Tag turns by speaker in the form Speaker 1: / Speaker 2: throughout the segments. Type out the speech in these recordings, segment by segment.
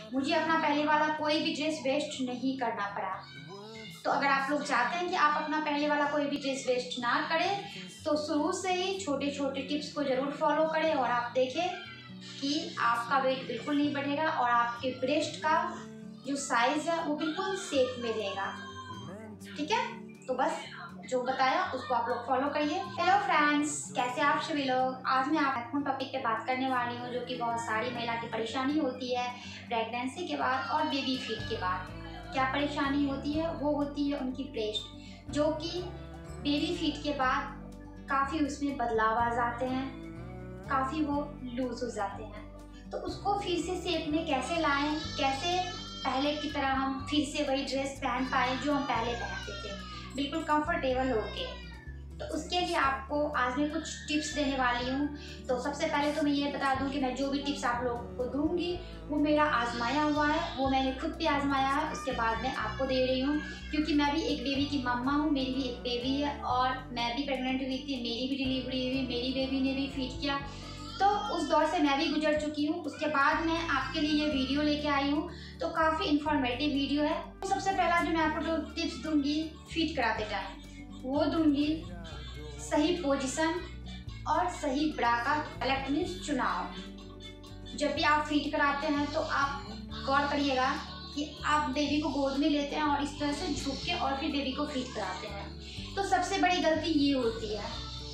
Speaker 1: मुझे अपना पहले वाला कोई भी ड्रेस वेस्ट नहीं करना पड़ा। तो अगर आप लोग चाहते हैं कि आप अपना पहले वाला कोई भी ड्रेस वेस्ट ना करें तो शुरू से ही छोटे छोटे टिप्स को ज़रूर फॉलो करें और आप देखें कि आपका वेट बिल्कुल नहीं बढ़ेगा और आपके ब्रेस्ट का जो साइज़ है वो बिल्कुल शेप में रहेगा। ठीक है, तो बस जो बताया उसको आप लोग फॉलो करिए। हेलो फ्रेंड्स, कैसे आप सभी लोग। आज मैं आप टॉपिक पे बात करने वाली हूँ जो कि बहुत सारी महिला की परेशानी होती है प्रेगनेंसी के बाद और बेबी फीड के बाद। क्या परेशानी होती है? वो होती है उनकी ब्रेस्ट, जो कि बेबी फीड के बाद काफ़ी उसमें बदलाव आ जाते हैं, काफ़ी वो लूज हो जाते हैं। तो उसको फिर से शेप में कैसे लाएं, कैसे पहले की तरह हम फिर से वही ड्रेस पहन पाए जो हम पहले पहनते थे बिल्कुल कंफर्टेबल होके। तो उसके लिए आपको आज मैं कुछ टिप्स देने वाली हूँ। तो सबसे पहले तो मैं ये बता दूँ कि मैं जो भी टिप्स आप लोगों को दूँगी वो मेरा आजमाया हुआ है, वो मैंने खुद भी आजमाया है, उसके बाद मैं आपको दे रही हूँ। क्योंकि मैं भी एक बेबी की मम्मा हूँ, मेरी भी एक बेबी है और मैं भी प्रेग्नेंट हुई थी, मेरी भी डिलीवरी हुई, मेरी बेबी ने भी फीड किया, तो उस दौर से मैं भी गुजर चुकी हूँ। उसके बाद मैं आपके लिए ये वीडियो लेके आई हूँ, तो काफ़ी इंफॉर्मेटिव वीडियो है। तो सबसे पहला जो मैं आपको जो टिप्स दूंगी फीड कराते टाइम, वो दूंगी सही पोजीशन और सही ब्रा का सेलेक्ट मीन्स चुनाव। जब भी आप फीड कराते हैं तो आप गौर करिएगा कि आप बेबी को गोद में लेते हैं और इस तरह से झुक के और फिर बेबी को फीड कराते हैं। तो सबसे बड़ी गलती ये होती है,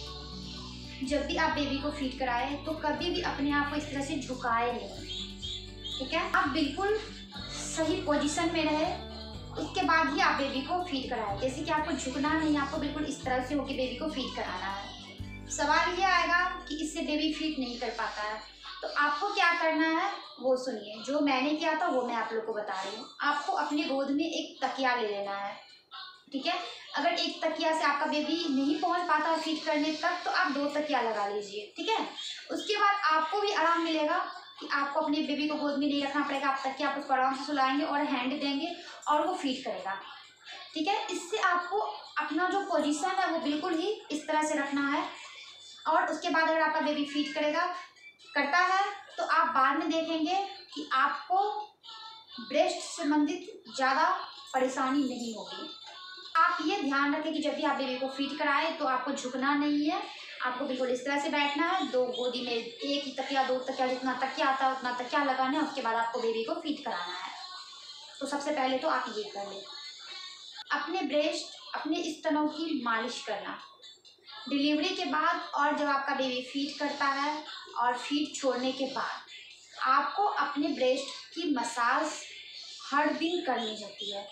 Speaker 1: जब भी आप बेबी को फीड कराएं तो कभी भी अपने आप को इस तरह से झुकाए नहीं। ठीक है, आप बिल्कुल सही पोजीशन में रहे, उसके बाद ही आप बेबी को फीड कराएं। जैसे कि आपको झुकना नहीं, आपको बिल्कुल इस तरह से होकर बेबी को फीड कराना है। सवाल ये आएगा कि इससे बेबी फीड नहीं कर पाता है, तो आपको क्या करना है वो सुनिए। जो मैंने किया था वो मैं आप लोग को बता रही हूँ। आपको अपनी गोद में एक तकिया ले लेना है। ठीक है, अगर एक तकिया से आपका बेबी नहीं पहुंच पाता फीड करने तक तो आप 2 तकिया लगा लीजिए। ठीक है, उसके बाद आपको भी आराम मिलेगा कि आपको अपने बेबी को गोद में नहीं रखना पड़ेगा। आप तकिया आप उसको आराम से सुलाएंगे और हैंड देंगे और वो फीड करेगा। ठीक है, इससे आपको अपना जो पोजीशन है वो बिल्कुल ही इस तरह से रखना है। और उसके बाद अगर आपका बेबी फीड करता है तो आप बाद में देखेंगे कि आपको ब्रेस्ट से संबंधित ज़्यादा परेशानी नहीं होगी। आप ये ध्यान रखें कि जब भी आप बेबी को फीड कराएं तो आपको झुकना नहीं है, आपको बिल्कुल इस तरह से बैठना है। 2 गोदी में एक ही तकिया, 2 तकिया, जितना तकिया आता है उतना तकिया लगाना है। उसके बाद आपको बेबी को फीड कराना है। तो सबसे पहले तो आप ये कर लें। अपने ब्रेस्ट, अपने स्तनों की मालिश करना डिलीवरी के बाद और जब आपका बेबी फीड करता है और फीड छोड़ने के बाद आपको अपने ब्रेस्ट की मसाज हर दिन करनी होती है।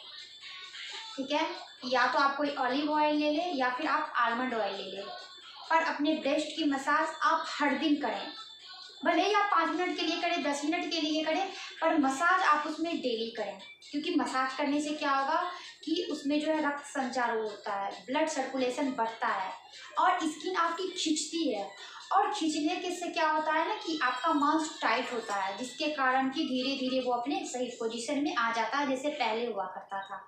Speaker 1: ठीक है, या तो आप कोई ऑलिव ऑयल ले लें या फिर आप आलमंड ऑयल ले लें, पर अपने ब्रेस्ट की मसाज आप हर दिन करें। भले ही आप 5 मिनट के लिए करें, 10 मिनट के लिए करें, पर मसाज आप उसमें डेली करें। क्योंकि मसाज करने से क्या होगा कि उसमें जो है रक्त संचार होता है, ब्लड सर्कुलेशन बढ़ता है और स्किन आपकी खिंचती है। और खींचने के से क्या होता है ना कि आपका मांस टाइट होता है, जिसके कारण कि धीरे धीरे वो अपने सही पोजीशन में आ जाता है जैसे पहले हुआ करता था।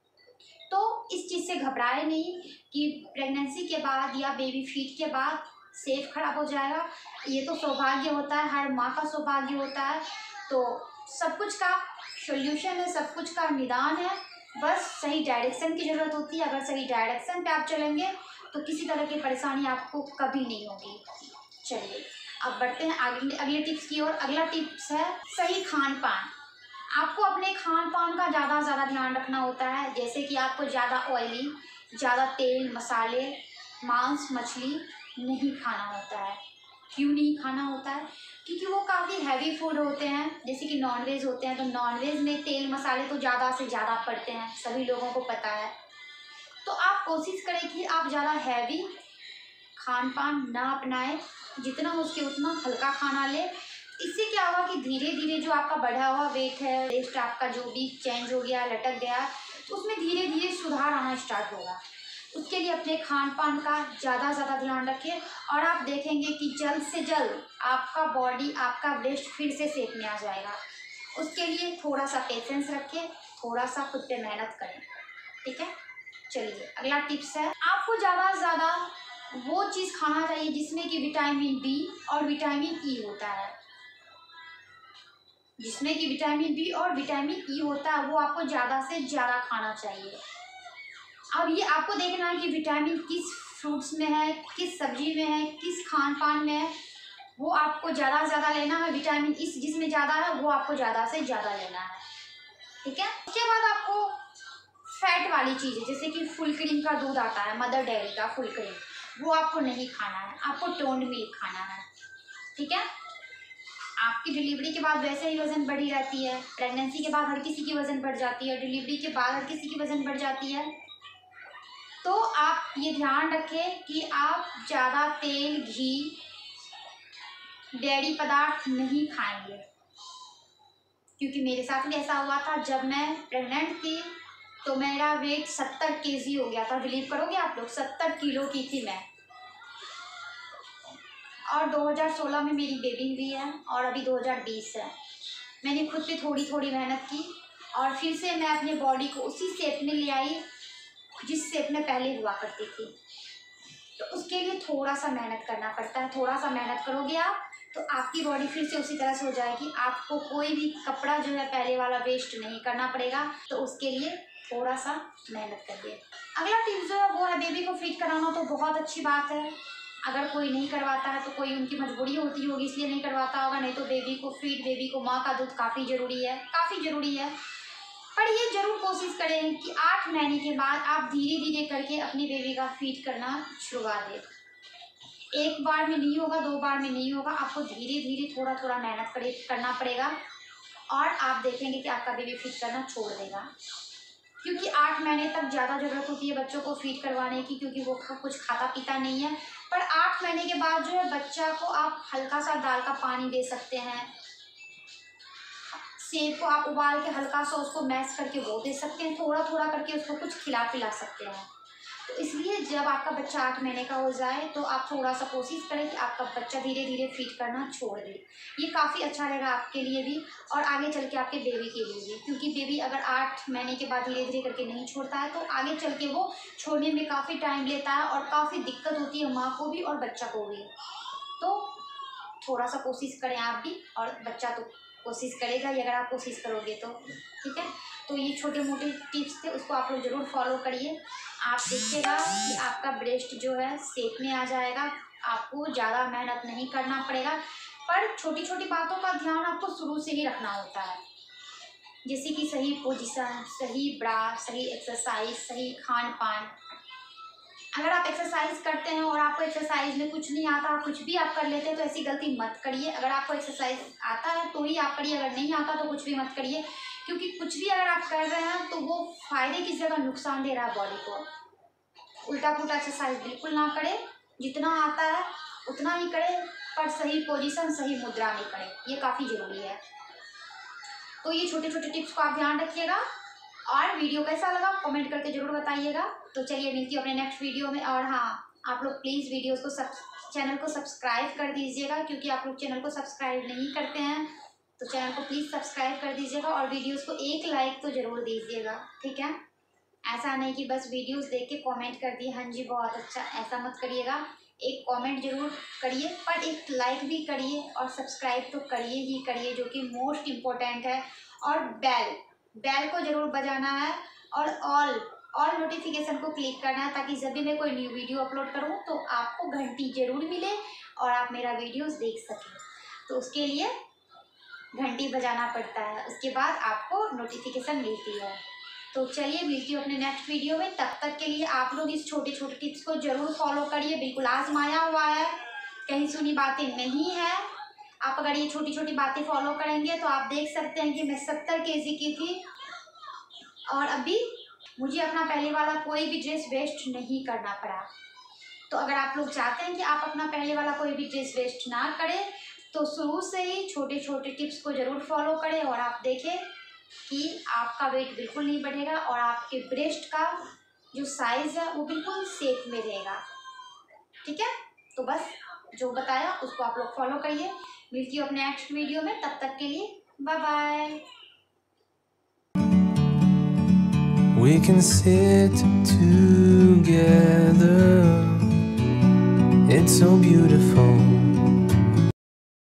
Speaker 1: तो इस चीज़ से घबराए नहीं कि प्रेगनेंसी के बाद या बेबी फीड के बाद सेफ खराब हो जाएगा। ये तो सौभाग्य होता है, हर माँ का सौभाग्य होता है। तो सब कुछ का सॉल्यूशन है, सब कुछ का निदान है, बस सही डायरेक्शन की ज़रूरत होती है। अगर सही डायरेक्शन पे आप चलेंगे तो किसी तरह की परेशानी आपको कभी नहीं होगी। चलिए अब बढ़ते हैं अगले टिप्स की ओर। अगला टिप्स है सही खान पान। आपको अपने खान पान का ज़्यादा ध्यान रखना होता है। जैसे कि आपको ज़्यादा ऑयली, ज़्यादा तेल मसाले, मांस मछली नहीं खाना होता है। क्यों नहीं खाना होता है? क्योंकि वो काफ़ी हैवी फूड होते हैं। जैसे कि नॉनवेज होते हैं, तो नॉनवेज में तेल मसाले तो ज़्यादा से ज़्यादा पड़ते हैं, सभी लोगों को पता है। तो आप कोशिश करें कि आप ज़्यादा हैवी खान पान ना अपनाएं, जितना हो सके उतना हल्का खाना लें। इससे क्या होगा कि धीरे धीरे जो आपका बढ़ा हुआ वेट है, वेस्ट आपका जो भी चेंज हो गया, लटक गया, तो उसमें धीरे धीरे सुधार आना स्टार्ट होगा। उसके लिए अपने खान पान का ज़्यादा ध्यान रखें और आप देखेंगे कि जल्द से जल्द आपका बॉडी, आपका ब्रेस्ट फिर से शेप में आ जाएगा। उसके लिए थोड़ा सा पेशेंस रखें, थोड़ा सा खुद पे मेहनत करें। ठीक है, चलिए अगला टिप्स है, आपको ज़्यादा से ज़्यादा वो चीज़ खाना चाहिए जिसमें कि विटामिन बी और विटामिन ई होता है। जिसमें कि विटामिन बी और विटामिन ई होता है, वो आपको ज़्यादा से ज़्यादा खाना चाहिए। अब ये आपको देखना है कि विटामिन किस फ्रूट्स में है, किस सब्जी में है, किस खान पान में है, वो आपको ज़्यादा से ज़्यादा लेना है। विटामिन इस जिसमें ज़्यादा है वो आपको ज़्यादा से ज़्यादा लेना है, ठीक है। उसके बाद आपको फैट वाली चीज़ें जैसे कि फुल क्रीम का दूध आता है, मदर डेयरी का फुल क्रीम, वो आपको नहीं खाना है, आपको टोन्ड मिल्क खाना है, ठीक है। आपकी डिलीवरी के बाद वैसे ही वज़न बढ़ी रहती है, प्रेगनेंसी के बाद हर किसी की वज़न बढ़ जाती है, डिलीवरी के बाद हर किसी की वज़न बढ़ जाती है। तो आप ये ध्यान रखें कि आप ज़्यादा तेल, घी, डेयरी पदार्थ नहीं खाएंगे, क्योंकि मेरे साथ भी ऐसा हुआ था। जब मैं प्रेग्नेंट थी तो मेरा वेट 70 kg हो गया था। बिलीव करोगे आप लोग, 70 किलो की थी मैं। और 2016 में मेरी बेबी हुई है और अभी 2020 है। मैंने खुद पे थोड़ी थोड़ी मेहनत की और फिर से मैं अपने बॉडी को उसी शेप में ले आई जिस शेप में पहले हुआ करती थी। तो उसके लिए थोड़ा सा मेहनत करना पड़ता है। थोड़ा सा मेहनत करोगे आप तो आपकी बॉडी फिर से उसी तरह से हो जाएगी। आपको कोई भी कपड़ा जो है पहले वाला वेस्ट नहीं करना पड़ेगा। तो उसके लिए थोड़ा सा मेहनत करिए। अगला टिप्स जो है वो है बेबी को फीड कराना। तो बहुत अच्छी बात है, अगर कोई नहीं करवाता है तो कोई उनकी मजबूरी होती होगी इसलिए नहीं करवाता होगा, नहीं तो बेबी को फीड, बेबी को माँ का दूध काफ़ी ज़रूरी है, काफ़ी ज़रूरी है। पर ये ज़रूर कोशिश करें कि 8 महीने के बाद आप धीरे धीरे करके अपनी बेबी का फीड करना शुरुआ दें। एक बार में नहीं होगा, 2 बार में नहीं होगा, आपको धीरे धीरे थोड़ा थोड़ा मेहनत करना पड़ेगा और आप देखेंगे कि आपका बेबी फीड करना छोड़ देगा। क्योंकि 8 महीने तक ज़्यादा ज़रूरत होती है बच्चों को फीड करवाने की, क्योंकि वो कुछ खाता पीता नहीं है। पर 8 महीने के बाद जो है बच्चा को आप हल्का सा दाल का पानी दे सकते हैं, सेब को आप उबाल के हल्का सा उसको मैश करके वो दे सकते हैं, थोड़ा थोड़ा करके उसको कुछ खिला पिला सकते हैं। तो इसलिए जब आपका बच्चा 8 महीने का हो जाए तो आप थोड़ा सा कोशिश करें कि आपका बच्चा धीरे धीरे फीड करना छोड़ दे। ये काफ़ी अच्छा रहेगा आपके लिए भी और आगे चल के आपके बेबी के लिए भी, क्योंकि बेबी अगर 8 महीने के बाद धीरे धीरे करके नहीं छोड़ता है तो आगे चल के वो छोड़ने में काफ़ी टाइम लेता है और काफ़ी दिक्कत होती है माँ को भी और बच्चा को भी। तो थोड़ा सा कोशिश करें आप भी, और बच्चा तो कोशिश करेगा ही अगर आप कोशिश करोगे तो, ठीक है। तो ये छोटे मोटे टिप्स थे, उसको आप लोग ज़रूर फॉलो करिए। आप देखिएगा कि आपका ब्रेस्ट जो है शेप में आ जाएगा, आपको ज़्यादा मेहनत नहीं करना पड़ेगा। पर छोटी छोटी बातों का ध्यान आपको शुरू से ही रखना होता है, जैसे कि सही पोजीशन, सही ब्रा, सही एक्सरसाइज, सही खान पान। अगर आप एक्सरसाइज करते हैं और आपको एक्सरसाइज में कुछ नहीं आता, कुछ भी आप कर लेते हैं, तो ऐसी गलती मत करिए। अगर आपको एक्सरसाइज आता है तो ही आप करिए, अगर नहीं आता तो कुछ भी मत करिए, क्योंकि कुछ भी अगर आप कर रहे हैं तो वो फायदे की जगह नुकसान दे रहा है बॉडी को। उल्टा पुल्टा एक्सरसाइज बिल्कुल ना करें, जितना आता है उतना ही करें, पर सही पोजीशन, सही मुद्रा में करें, ये काफ़ी ज़रूरी है। तो ये छोटे छोटे टिप्स को आप ध्यान रखिएगा। और वीडियो कैसा लगा कमेंट करके ज़रूर बताइएगा। तो चलिए मिलती हूँ अपने नेक्स्ट वीडियो में। और हाँ, आप लोग प्लीज़ वीडियोस को चैनल को सब्सक्राइब कर दीजिएगा, क्योंकि आप लोग चैनल को सब्सक्राइब नहीं करते हैं। तो चैनल को प्लीज़ सब्सक्राइब कर दीजिएगा और वीडियोस को एक लाइक तो ज़रूर दीजिएगा, ठीक है। ऐसा नहीं कि बस वीडियोस देख के कमेंट कर दिए हाँ जी बहुत अच्छा, ऐसा मत करिएगा। एक कमेंट जरूर करिए, पर एक लाइक भी करिए और सब्सक्राइब तो करिए ही करिए, जो कि मोस्ट इम्पोर्टेंट है। और बेल को ज़रूर बजाना है और ऑल नोटिफिकेशन को क्लिक करना है, ताकि जब भी मैं कोई न्यू वीडियो अपलोड करूँ तो आपको घंटी ज़रूर मिले और आप मेरा वीडियोस देख सकें। तो उसके लिए घंटी बजाना पड़ता है, उसके बाद आपको नोटिफिकेशन मिलती है। तो चलिए मिलती हूँ अपने नेक्स्ट वीडियो में। तब तक के लिए आप लोग इस छोटे छोटे टिप्स को ज़रूर फॉलो करिए, बिल्कुल आजमाया हुआ है, कहीं सुनी बातें नहीं है। आप अगर ये छोटी छोटी बातें फॉलो करेंगे तो आप देख सकते हैं कि मैं 70 kg की थी और अभी मुझे अपना पहले वाला कोई भी ड्रेस वेस्ट नहीं करना पड़ा। तो अगर आप लोग चाहते हैं कि आप अपना पहले वाला कोई भी ड्रेस वेस्ट ना करें तो शुरू से ही छोटे छोटे टिप्स को ज़रूर फॉलो करें और आप देखें कि आपका वेट बिल्कुल नहीं बढ़ेगा और आपके ब्रेस्ट का जो साइज़ है वो बिल्कुल शेप में रहेगा, ठीक है। तो बस जो बताया उसको आप लोग फॉलो करिए। मिलती हूँ अपने नेक्स्ट वीडियो में, तब तक के लिए bye bye.
Speaker 2: We can sit together, it's so beautiful.